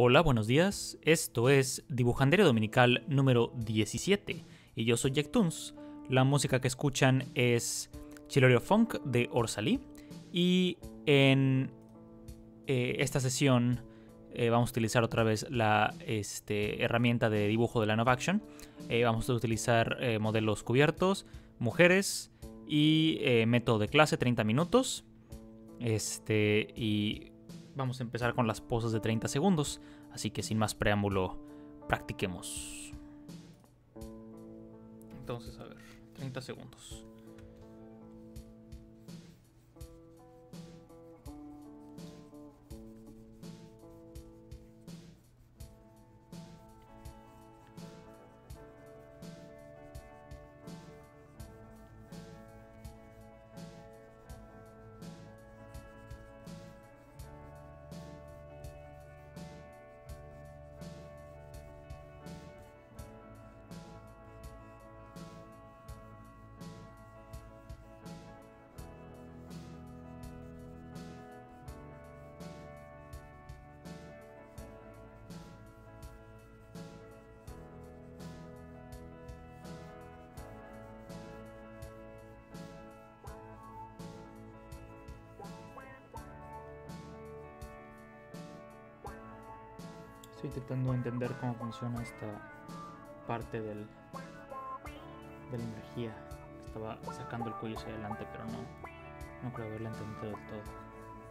Hola, buenos días. Esto es Dibujandería Dominical número 17 y yo soy Jack Toons. La música que escuchan es Chilorio Funk de Orsalí y en esta sesión vamos a utilizar otra vez la herramienta de dibujo de la Novaction. Vamos a utilizar modelos cubiertos, mujeres y método de clase 30 minutos. Y vamos a empezar con las poses de 30 segundos. Así que sin más preámbulo, practiquemos. Entonces, a ver, 30 segundos. Estoy intentando entender cómo funciona esta parte de la energía. Estaba sacando el cuello hacia adelante, pero no creo haberla entendido del todo.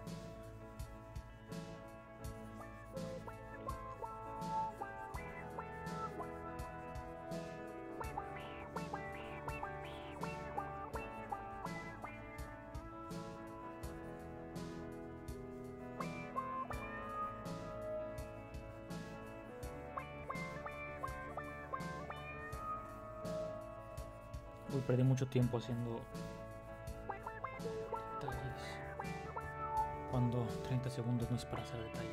Uy, perdí mucho tiempo haciendo detalles cuando 30 segundos no es para hacer detalles.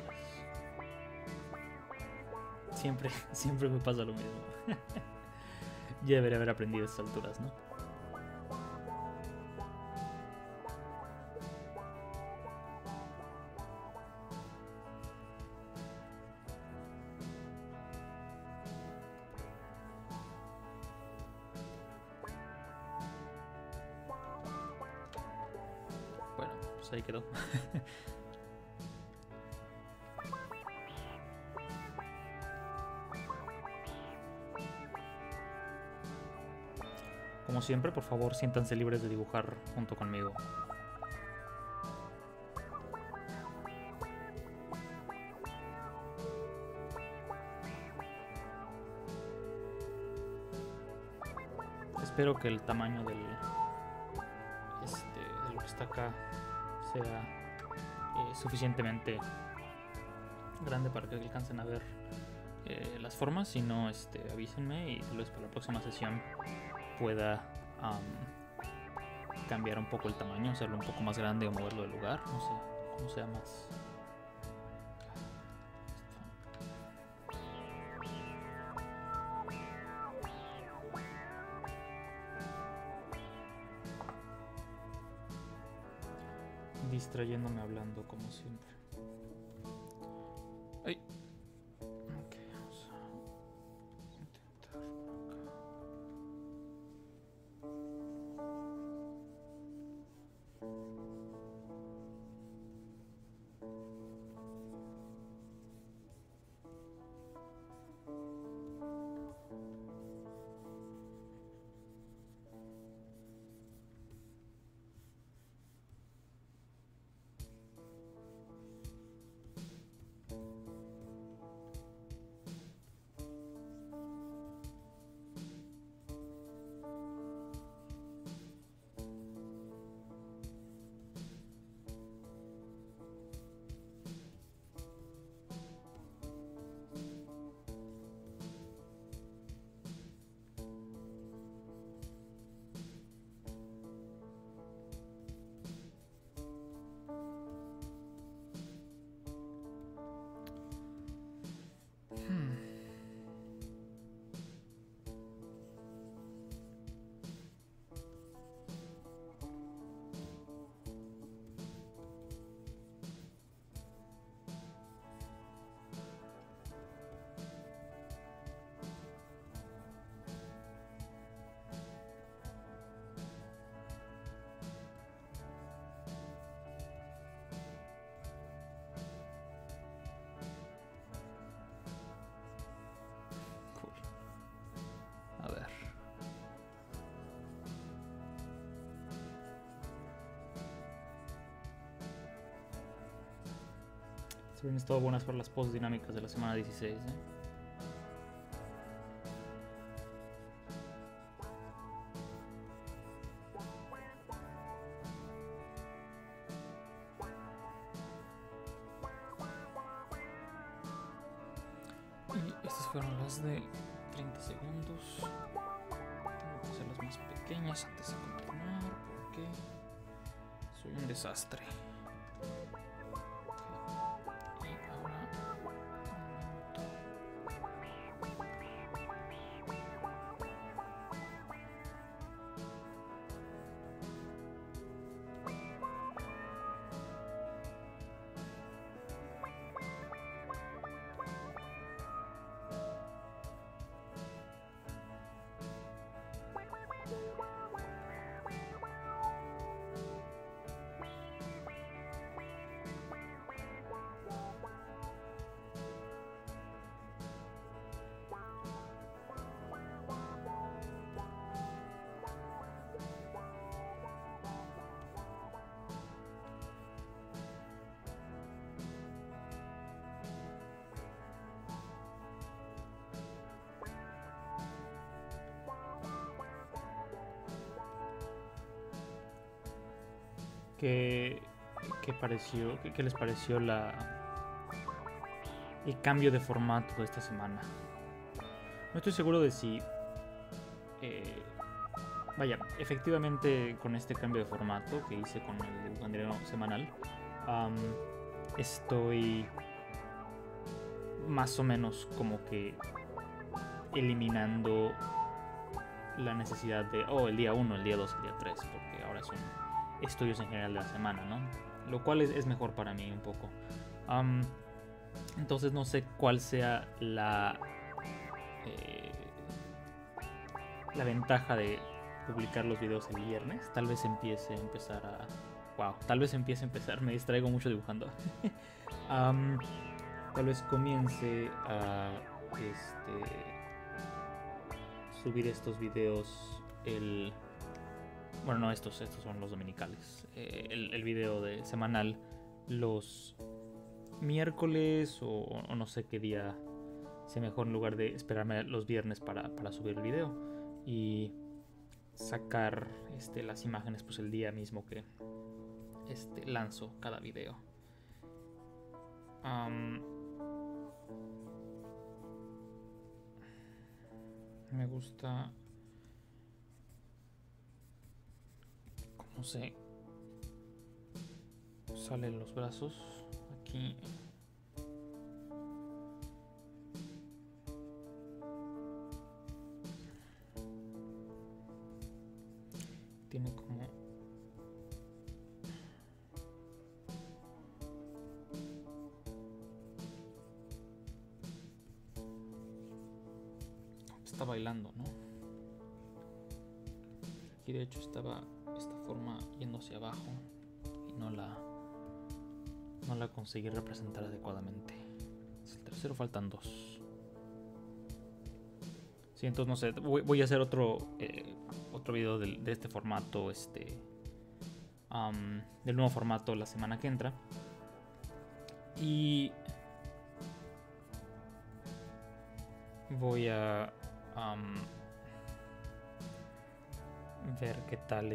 Siempre me pasa lo mismo. Ya debería haber aprendido a estas alturas, ¿no? Bueno, pues ahí quedó. Como siempre, por favor, siéntanse libres de dibujar junto conmigo. Espero que el tamaño de lo que está acá sea suficientemente grande para que alcancen a ver las formas. Si no, avísenme y tal vez para la próxima sesión pueda cambiar un poco el tamaño, hacerlo un poco más grande o moverlo de lugar, no sé, como sea más. Distrayéndome hablando como siempre. Ay. Ok, vamos a intentar por acá. Se han estado buenas para las posts dinámicas de la semana 16, ¿eh? Y estas fueron las de 30 segundos. Tengo que hacer las más pequeñas antes de continuar porque soy un desastre. Y ahora ¿Qué les pareció el cambio de formato de esta semana? No estoy seguro de si... efectivamente con este cambio de formato que hice con el dibujandero semanal, estoy más o menos como que eliminando la necesidad de, el día 1, el día 2, el día 3, porque ahora son estudios en general de la semana, ¿no? Lo cual es mejor para mí un poco. Entonces no sé cuál sea la ventaja de publicar los videos el viernes. Tal vez empiece a empezar. Me distraigo mucho dibujando. Tal vez comience a subir estos videos estos son los dominicales. El video de semanal los miércoles o no sé qué día sea mejor, en lugar de esperarme los viernes para subir el video y sacar las imágenes pues el día mismo que lanzo cada video. Me gusta cómo se salen los brazos aquí. Tiene como está bailando, ¿no? Aquí de hecho estaba esta forma yendo hacia abajo y no la conseguí representar adecuadamente. Es el tercero, faltan 2. Sí, entonces no sé, voy a hacer otro video de este formato, del nuevo formato la semana que entra. Y voy a ver qué tal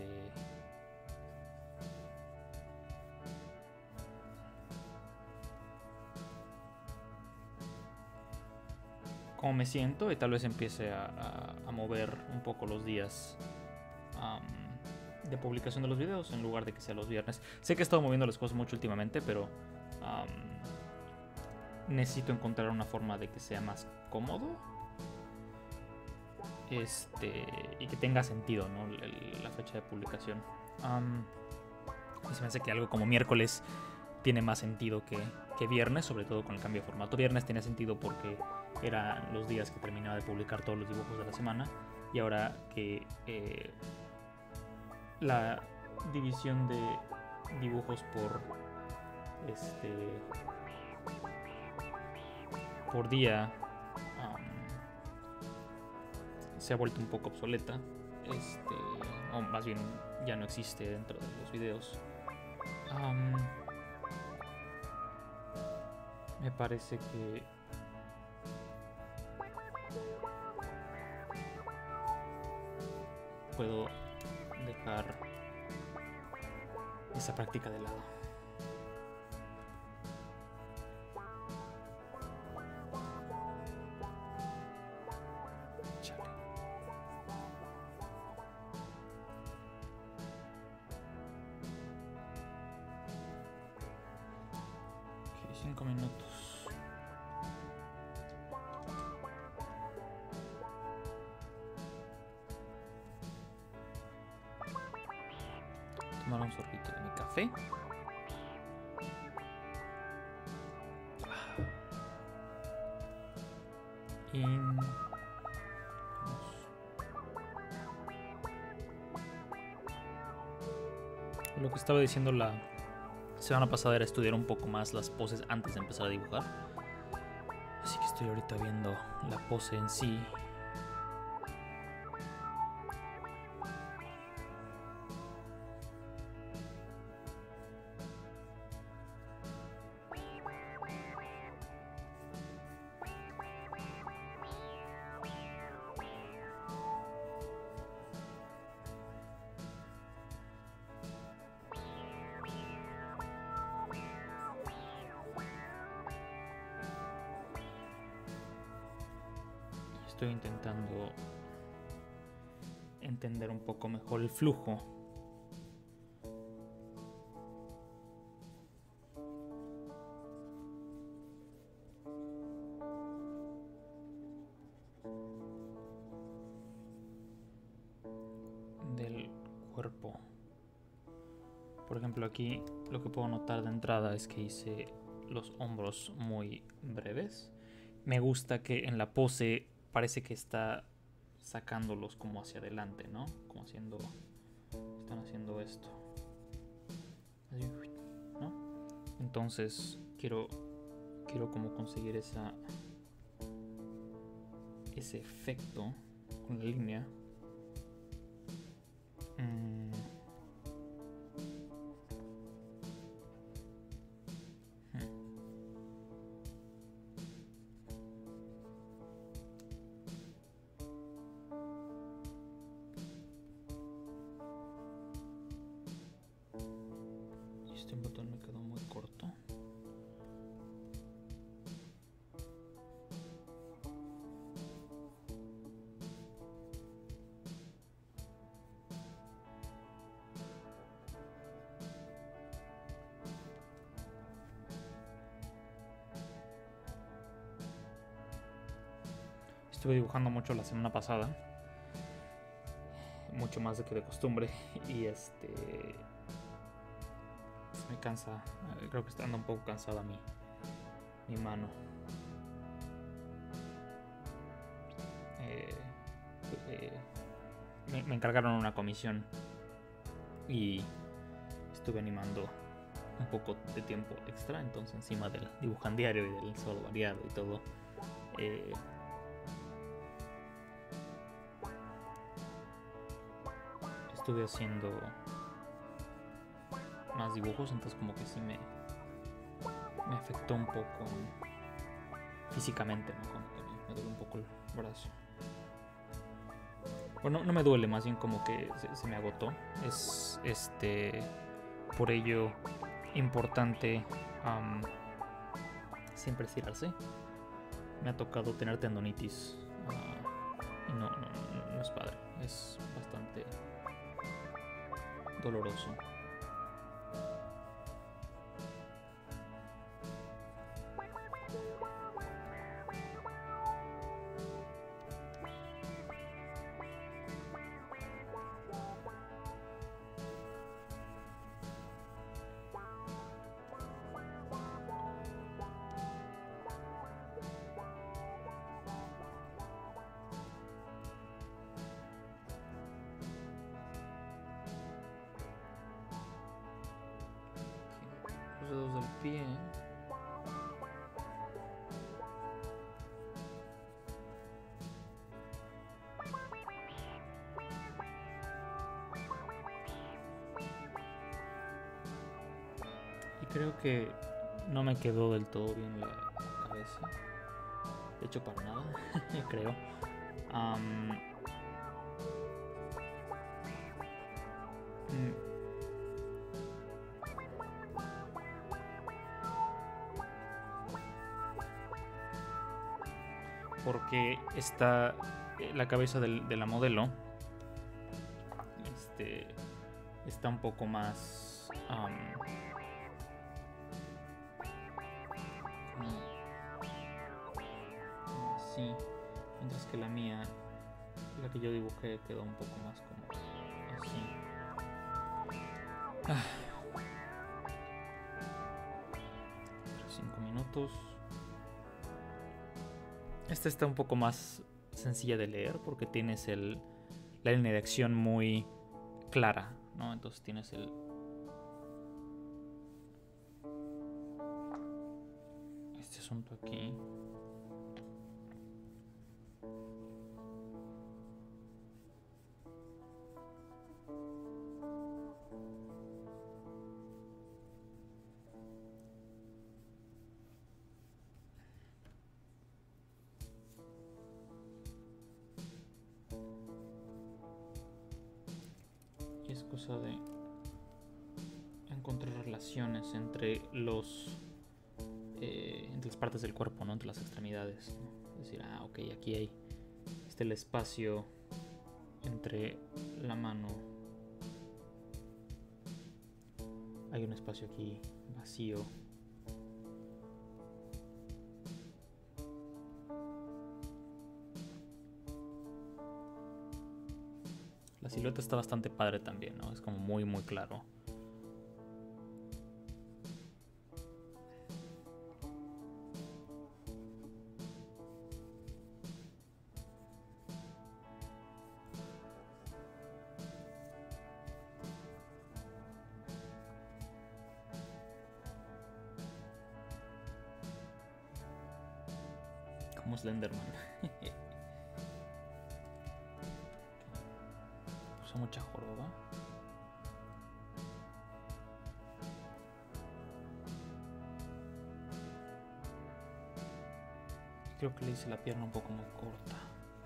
cómo me siento, y tal vez empiece a mover un poco los días de publicación de los videos en lugar de que sea los viernes. Sé que he estado moviendo las cosas mucho últimamente, pero necesito encontrar una forma de que sea más cómodo y que tenga sentido, ¿no? La fecha de publicación. Y se me hace que algo como miércoles tiene más sentido que viernes, sobre todo con el cambio de formato. Viernes tiene sentido porque eran los días que terminaba de publicar todos los dibujos de la semana, y ahora que la división de dibujos por día se ha vuelto un poco obsoleta, o más bien ya no existe dentro de los videos. Me parece que puedo dejar esa práctica de lado. Chale. Ok, 5 minutos. Tomar un sorbito de mi café. Y vamos. Lo que estaba diciendo la semana pasada era estudiar un poco más las poses antes de empezar a dibujar. Así que estoy ahorita viendo la pose en sí. Estoy intentando entender un poco mejor el flujo. Del cuerpo. Por ejemplo, aquí lo que puedo notar de entrada es que hice los hombros muy breves. Me gusta que en la pose parece que está sacándolos como hacia adelante, ¿no? Como haciendo... Están haciendo esto. Así, ¿no? Entonces quiero como conseguir ese efecto con la línea. Este botón me quedó muy corto. Estuve dibujando mucho la semana pasada, mucho más de que de costumbre, y me cansa, creo que está andando un poco cansada mi mano. Me encargaron una comisión y estuve animando un poco de tiempo extra, entonces encima del dibujandiario y del solo variado y todo, estuve haciendo más dibujos, entonces como que sí me afectó un poco físicamente, ¿no? Como que me duele un poco el brazo. Bueno, no me duele, más bien como que se me agotó. Es por ello importante siempre estirarse. Me ha tocado tener tendonitis y no es padre, es bastante doloroso. Los dedos del pie. Y creo que no me quedó del todo bien la cabeza. De hecho, para nada, creo. Porque está la cabeza de la modelo está un poco más así, mientras que la mía, la que yo dibujé, quedó un poco más como así. 5 minutos. Esta está un poco más sencilla de leer porque tienes la línea de acción muy clara, ¿no? Entonces tienes este asunto aquí. Y es cosa de encontrar relaciones entre entre las partes del cuerpo, ¿no? Entre las extremidades, ¿no? Es decir, ok, aquí hay el espacio entre la mano, hay un espacio aquí vacío. La silueta está bastante padre también, ¿no? Es como muy muy claro. Como Slenderman. Usa mucha joroba. Creo que le hice la pierna un poco muy corta.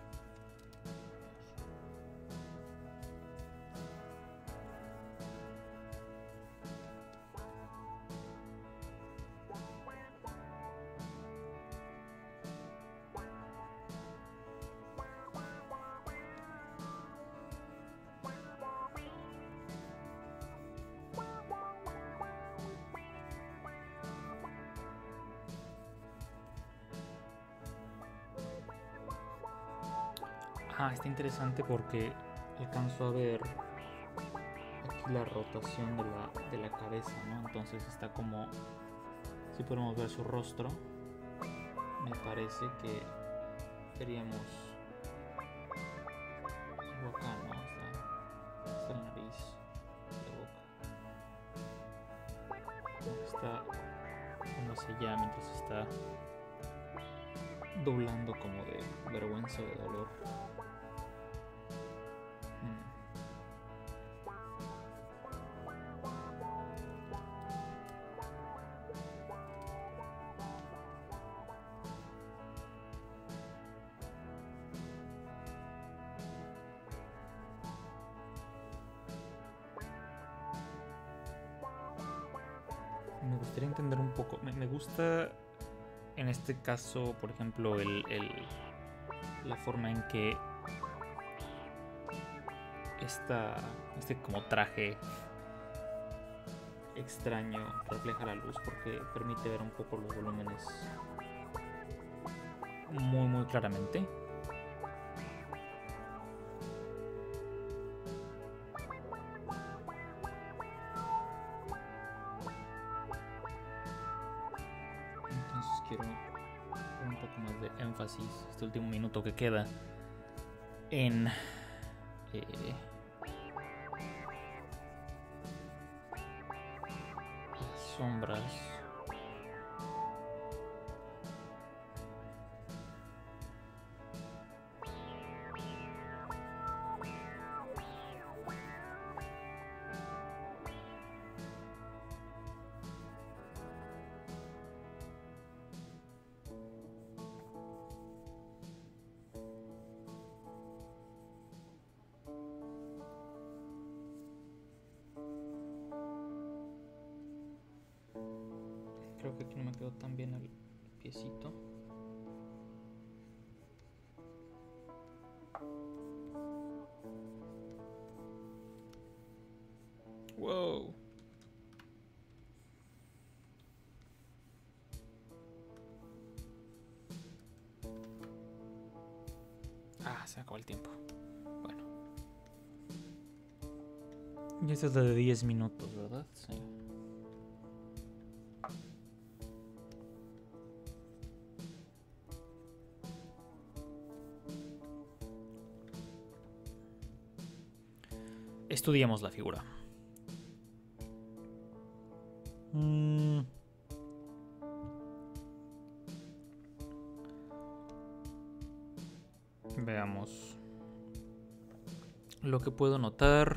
Está interesante porque alcanzo a ver aquí la rotación de la cabeza, ¿no? Entonces está como, si podemos ver su rostro, me parece que veríamos algo acá, ¿no? Está la nariz, la boca, está como hacia allá mientras está doblando como de vergüenza o de dolor. Me gustaría entender un poco. Me gusta en este caso, por ejemplo, la forma en que este como traje extraño refleja la luz, porque permite ver un poco los volúmenes muy muy claramente. Entonces quiero un poco más de énfasis este último minuto que queda en las sombras. veo también el piecito. Wow. Ah, se acabó el tiempo. Bueno. Y esta es la de 10 minutos, ¿verdad? Sí. Estudiemos la figura. Veamos. Lo que puedo notar.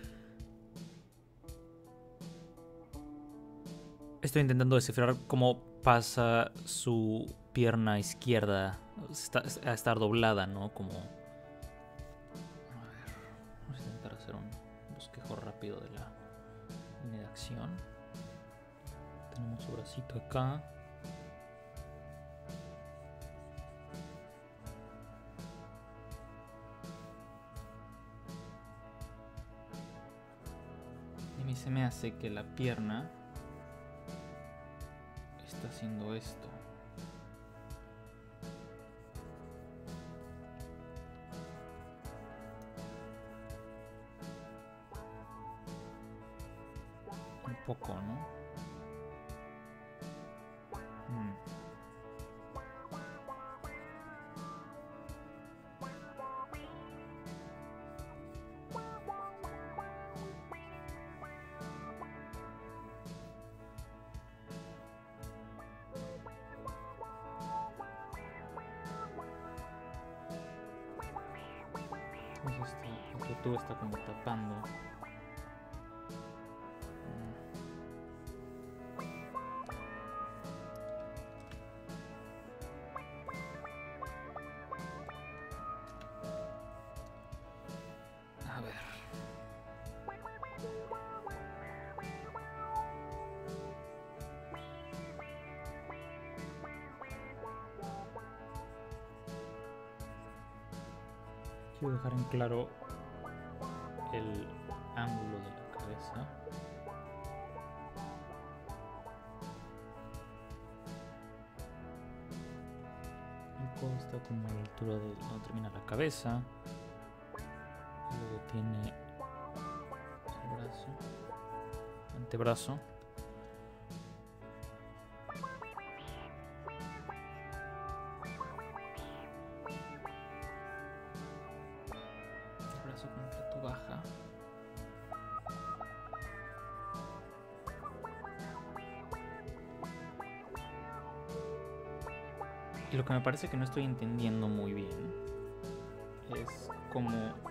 Estoy intentando descifrar cómo pasa su pierna izquierda a estar doblada, ¿no? Como... A ver, vamos a intentar hacer un bosquejo rápido de la línea de acción. Tenemos su bracito acá. Y a mí se me hace que la pierna está haciendo esto. Un poco, ¿no? Entonces este tubo está como tapando. A ver. Quiero dejar en claro el ángulo de la cabeza. El codo está como a la altura de donde termina la cabeza. Luego tiene el brazo, antebrazo. El brazo completo baja. Y lo que me parece que no estoy entendiendo muy bien es cómo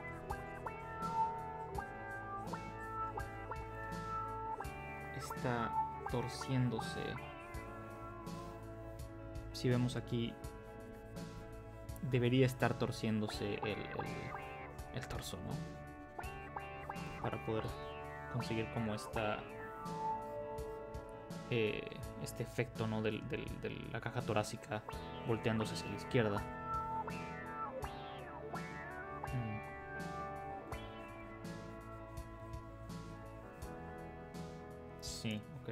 está torciéndose. Si vemos aquí, debería estar torciéndose el torso, ¿no? Para poder conseguir como este efecto, ¿no? de la caja torácica volteándose hacia la izquierda. Sí, ok.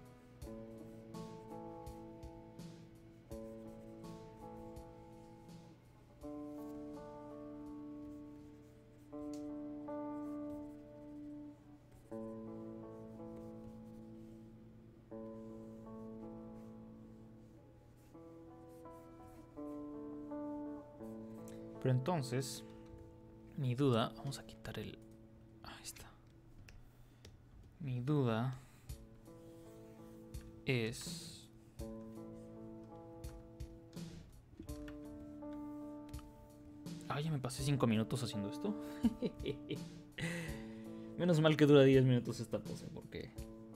Pero entonces, mi duda, vamos a quitar el... Ahí está. Mi duda es... Ah, ya me pasé 5 minutos haciendo esto. Menos mal que dura 10 minutos esta pose, porque...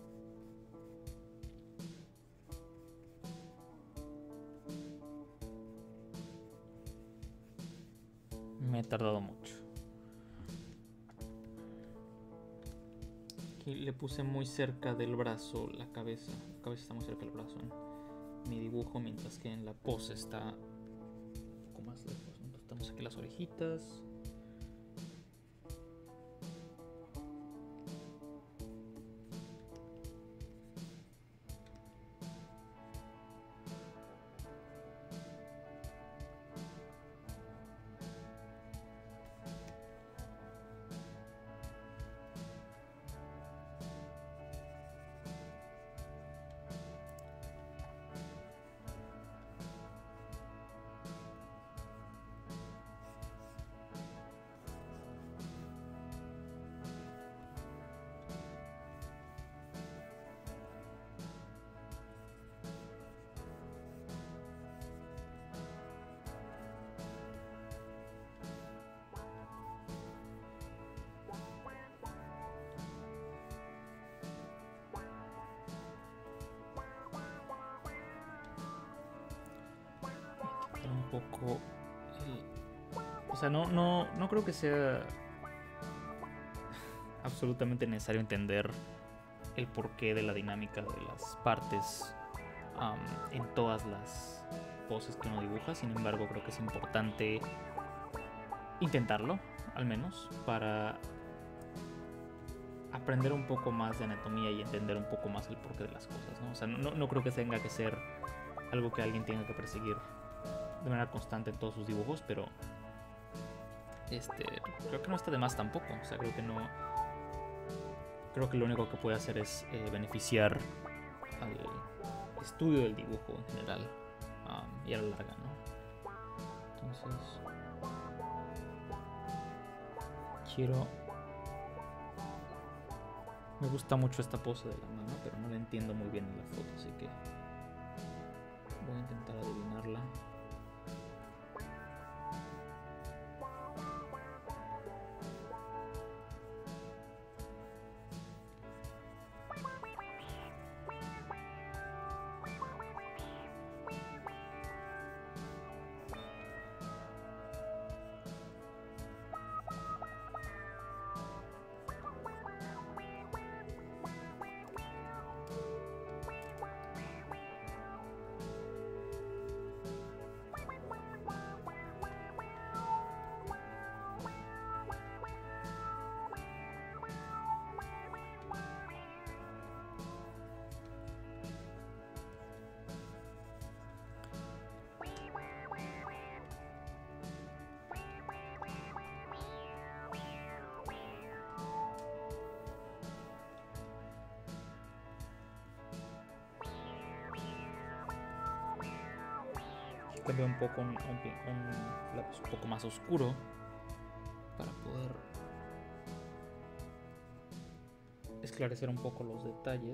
me he tardado mucho. Aquí le puse muy cerca del brazo la cabeza. La cabeza está muy cerca del brazo, ¿no? mi dibujo, mientras que en la pose está un poco más lejos. Entonces tenemos aquí las orejitas. Un poco o sea, no creo que sea absolutamente necesario entender el porqué de la dinámica de las partes en todas las poses que uno dibuja. Sin embargo, creo que es importante intentarlo, al menos, para aprender un poco más de anatomía y entender un poco más el porqué de las cosas, ¿no? O sea, no creo que tenga que ser algo que alguien tenga que perseguir de manera constante en todos sus dibujos, pero creo que no está de más tampoco. O sea, creo que lo único que puede hacer es beneficiar al estudio del dibujo en general, y a la larga, ¿no? Entonces me gusta mucho esta pose de la mano, pero no la entiendo muy bien en la foto, así que voy a intentar adivinarla. Cambié un poco un lápiz un poco más oscuro para poder esclarecer un poco los detalles.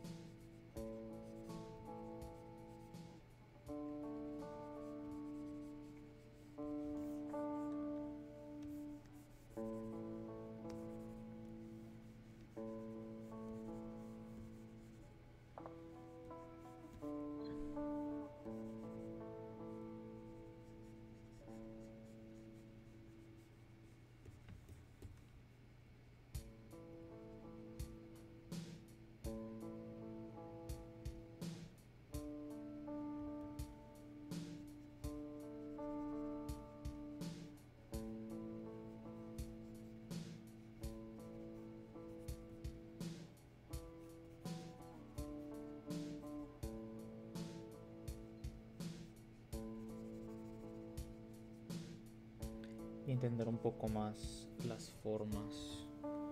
Y entender un poco más las formas.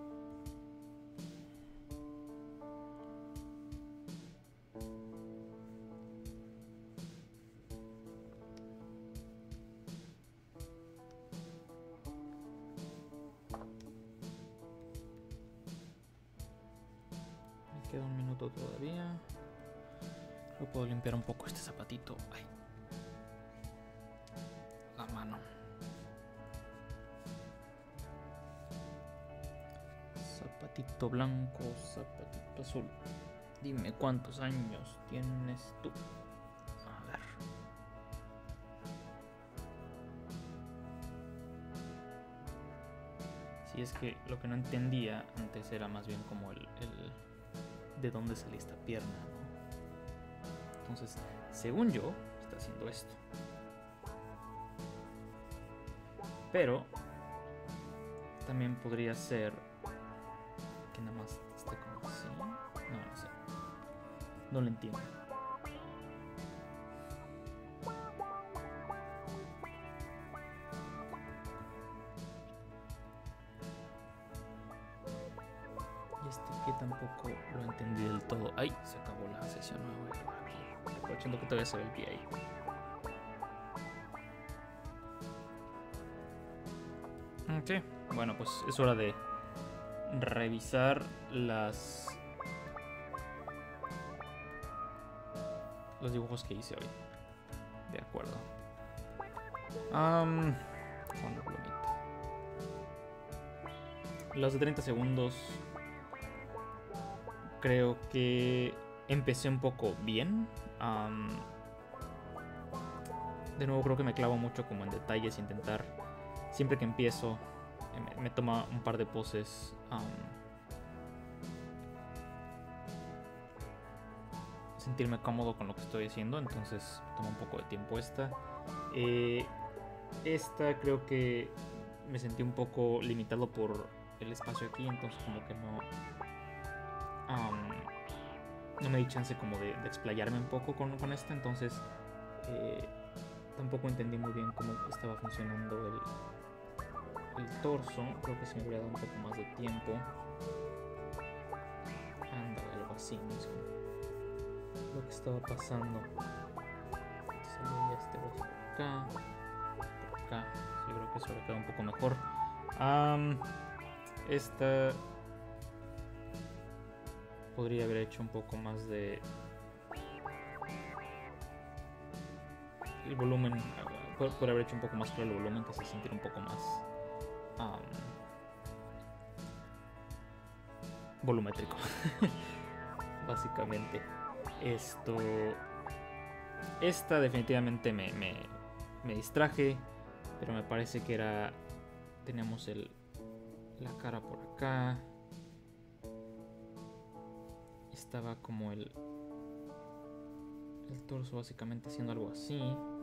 Me queda un minuto todavía. Yo puedo limpiar un poco este zapatito. Ay. La mano. Zapatito blanco, zapatito azul. Dime cuántos años tienes tú. A ver. Si es que lo que no entendía antes era más bien como el de dónde salía esta pierna, ¿no? Entonces según yo, está haciendo esto. Pero también podría ser que nada más esté como así. No sé. No lo entiendo. Y este pie tampoco lo entendí del todo. ¡Ay! Se acabó la sesión. Aprovechando que todavía se ve el pie ahí. Sí, bueno, pues es hora de revisar los dibujos que hice hoy. De acuerdo. Con la plumita. Los de 30 segundos. Creo que empecé un poco bien. De nuevo creo que me clavo mucho como en detalles. Intentar, siempre que empiezo, me toma un par de poses. Sentirme cómodo con lo que estoy haciendo. Entonces toma un poco de tiempo esta. Esta creo que me sentí un poco limitado por el espacio aquí. Entonces como que no me di chance como de explayarme un poco con esta. Entonces tampoco entendí muy bien cómo estaba funcionando el torso. Creo que se me hubiera dado un poco más de tiempo. Anda, algo así, ¿no? Es como lo que estaba pasando. Se veía este brazo por acá. Por acá. Yo creo que eso le queda un poco mejor. Esta podría haber hecho un poco más de el volumen. Podría haber hecho un poco más claro el volumen, que se sintiera un poco más volumétrico. Básicamente. Esta definitivamente me distraje, pero me parece que era, tenemos la cara por acá, estaba como el torso básicamente haciendo algo así,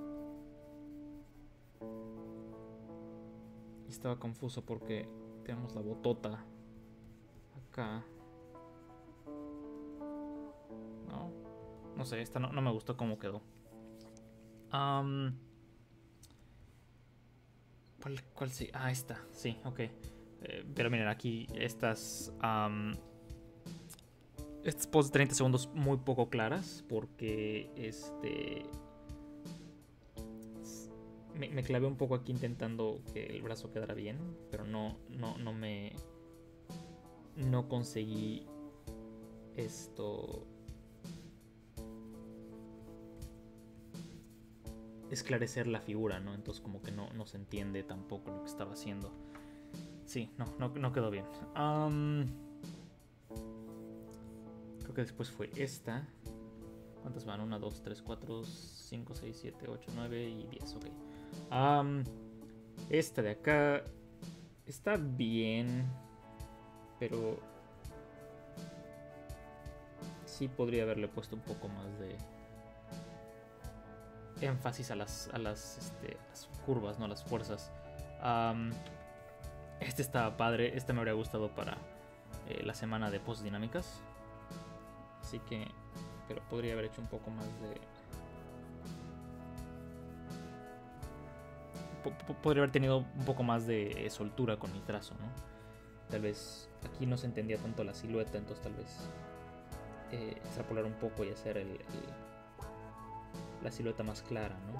y estaba confuso porque tenemos la botota acá. No sé, esta no me gustó cómo quedó. ¿Cuál sí? Ah, esta, sí, ok. Pero miren, aquí estas poses de 30 segundos muy poco claras, porque me clavé un poco aquí intentando que el brazo quedara bien, pero no conseguí esclarecer la figura, ¿no? Entonces como que no se entiende tampoco lo que estaba haciendo. Sí, no quedó bien. Creo que después fue esta. ¿Cuántas van? 1, 2, 3, 4, 5, 6, 7, 8, 9 y 10. Ok. Esta de acá está bien, pero sí podría haberle puesto un poco más de énfasis a las curvas, no a las fuerzas. Este estaba padre. Este me habría gustado para la semana de poses dinámicas. Así que, pero podría haber hecho un poco más de... Podría haber tenido un poco más de soltura con mi trazo, ¿no? Tal vez aquí no se entendía tanto la silueta, entonces tal vez extrapolar un poco y hacer la silueta más clara, ¿no?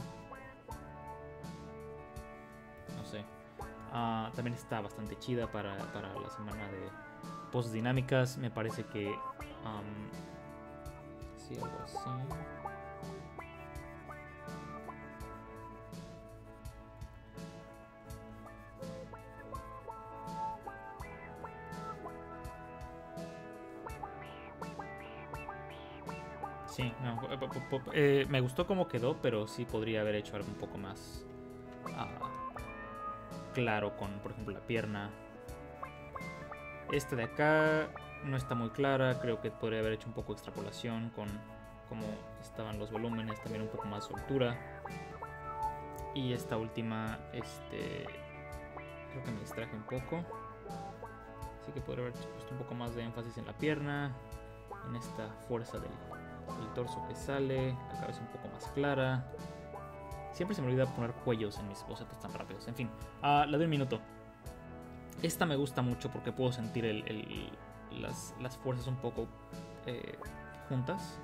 No sé. También está bastante chida para la semana de poses dinámicas. Me parece que sí, algo así. Sí, no, me gustó cómo quedó, pero sí podría haber hecho algo un poco más claro con, por ejemplo, la pierna. Esta de acá no está muy clara, creo que podría haber hecho un poco de extrapolación con como estaban los volúmenes, también un poco más soltura. Y esta última, creo que me distraje un poco. Así que podría haber puesto un poco más de énfasis en la pierna, en esta fuerza del torso que sale, la cabeza un poco más clara. Siempre se me olvida poner cuellos en mis bocetos tan rápidos. En fin, le doy un minuto. Esta me gusta mucho porque puedo sentir las fuerzas un poco juntas.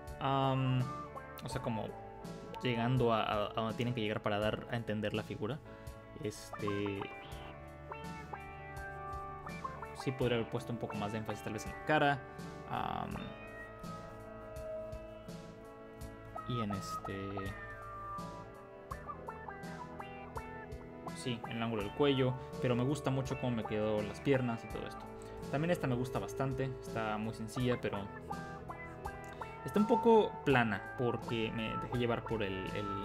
O sea, como llegando a donde tienen que llegar para dar a entender la figura. Sí podría haber puesto un poco más de énfasis tal vez en la cara. Y en sí, en el ángulo del cuello. Pero me gusta mucho cómo me quedó las piernas y todo esto. También esta me gusta bastante. Está muy sencilla, pero está un poco plana porque me dejé llevar por el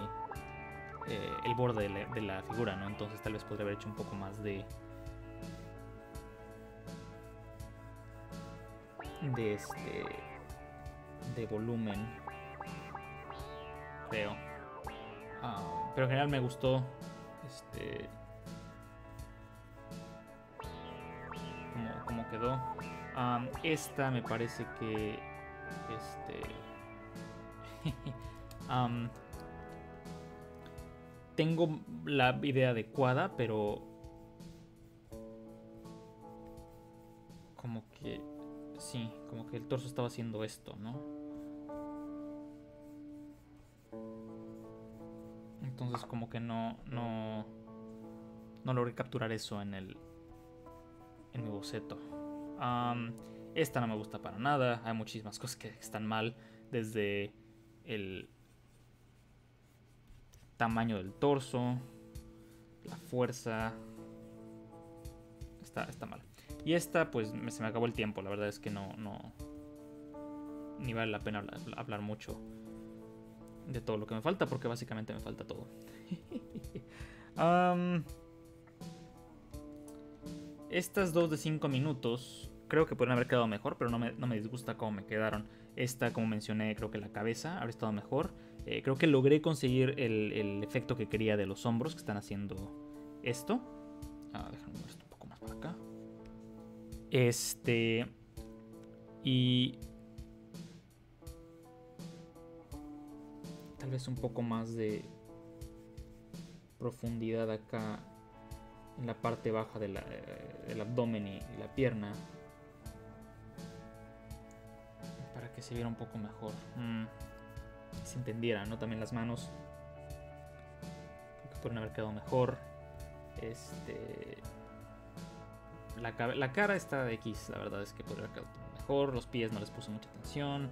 borde de la figura, ¿no? Entonces tal vez podría haber hecho un poco más de volumen, creo. Pero en general me gustó como quedó. Esta me parece que tengo la idea adecuada, pero como que sí, como que el torso estaba haciendo esto, ¿no? Entonces como que no logré capturar eso en mi boceto. Esta no me gusta para nada. Hay muchísimas cosas que están mal, desde el tamaño del torso, la fuerza. Está mal. Y esta, pues se me acabó el tiempo. La verdad es que no ni vale la pena hablar mucho de todo lo que me falta, porque básicamente me falta todo. Estas 2 de 5 minutos creo que podrían haber quedado mejor, pero no me disgusta cómo me quedaron. Esta, como mencioné, creo que la cabeza habría estado mejor. Creo que logré conseguir el efecto que quería de los hombros que están haciendo esto. Déjame mover esto un poco más para acá. Y tal vez un poco más de profundidad acá en la parte baja del abdomen y la pierna, para que se viera un poco mejor, se entendiera, ¿no? También las manos creo que pueden haber quedado mejor. La cara está de X, la verdad es que podría haber quedado mejor. Los pies no les puse mucha atención.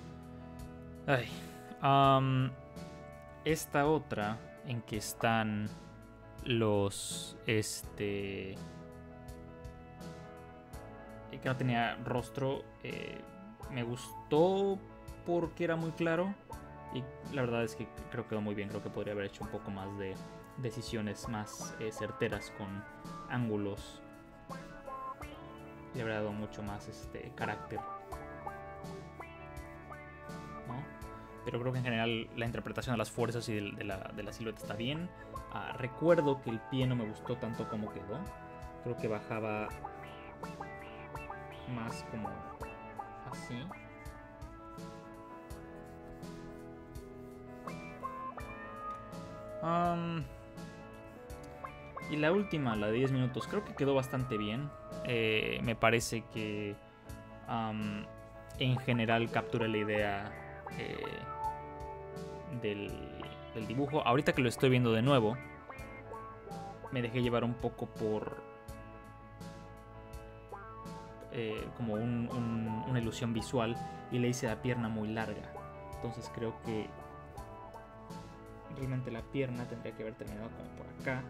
Esta otra en que están los que no tenía rostro, me gustó porque era muy claro, y la verdad es que creo que quedó muy bien. Creo que podría haber hecho un poco más de decisiones más certeras con ángulos. Le habría dado mucho más carácter, ¿no? Pero creo que en general la interpretación de las fuerzas y de la silueta está bien. Recuerdo que el pie no me gustó tanto como quedó. Creo que bajaba más como así. Y la última, la de 10 minutos, creo que quedó bastante bien. Me parece que en general captura la idea del dibujo. Ahorita que lo estoy viendo de nuevo, me dejé llevar un poco por como una ilusión visual, y le hice la pierna muy larga. Entonces creo que realmente la pierna tendría que haber terminado como por acá,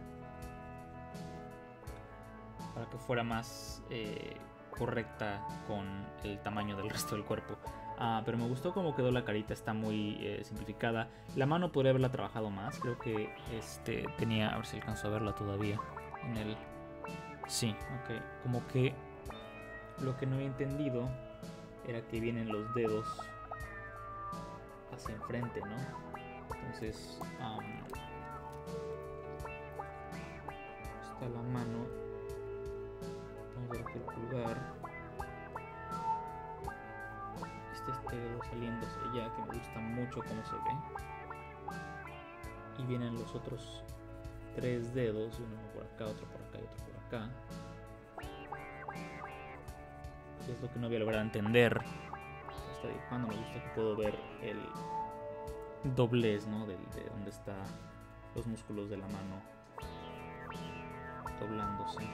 para que fuera más correcta con el tamaño del resto del cuerpo. Pero me gustó cómo quedó la carita, está muy simplificada. La mano podría haberla trabajado más. Creo que tenía, a ver si alcanzo a verla todavía en el... Sí, ok. Como que lo que no había entendido era que vienen los dedos hacia enfrente, ¿no? Entonces está la mano, vamos a ver aquí el pulgar, este dedo saliendo hacia allá, que me gusta mucho cómo se ve, y vienen los otros 3 dedos, uno por acá, otro por acá y otro por acá. Es lo que no había logrado entender. Está dibujando, me gusta que puedo ver el doblez, ¿no? De donde están los músculos de la mano doblándose.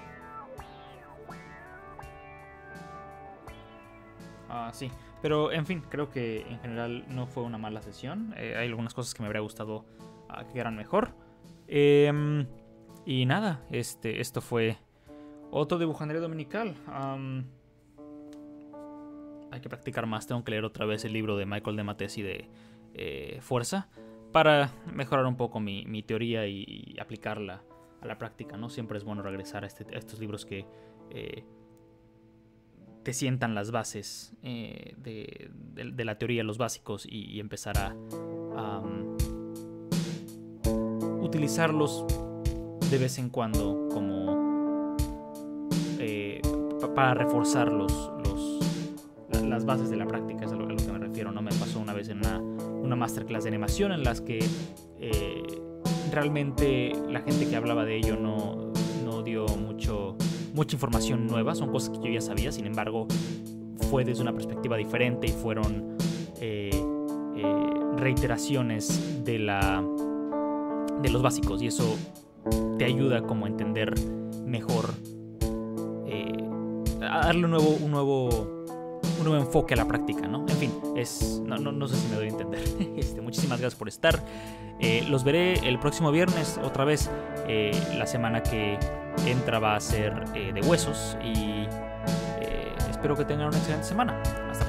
Sí, pero en fin, creo que en general no fue una mala sesión. Hay algunas cosas que me habría gustado que quedaran mejor. Y nada, esto fue otro dibujandería dominical. Hay que practicar más. Tengo que leer otra vez el libro de Michael de Matesi de Fuerza para mejorar un poco mi teoría y aplicarla a la práctica, ¿no? Siempre es bueno regresar a estos libros que te sientan las bases de la teoría, los básicos, y empezar a utilizarlos de vez en cuando como para reforzar las bases de la práctica. Es a lo que me refiero, ¿no? Me pasó una vez en una masterclass de animación en las que realmente la gente que hablaba de ello no dio mucha información nueva. Son cosas que yo ya sabía, sin embargo fue desde una perspectiva diferente y fueron reiteraciones de los básicos, y eso te ayuda como a entender mejor, a darle un nuevo enfoque a la práctica, ¿no? En fin, no sé si me doy a entender. Muchísimas gracias por estar. Los veré el próximo viernes otra vez. La semana que entra va a ser de huesos, y espero que tengan una excelente semana. Hasta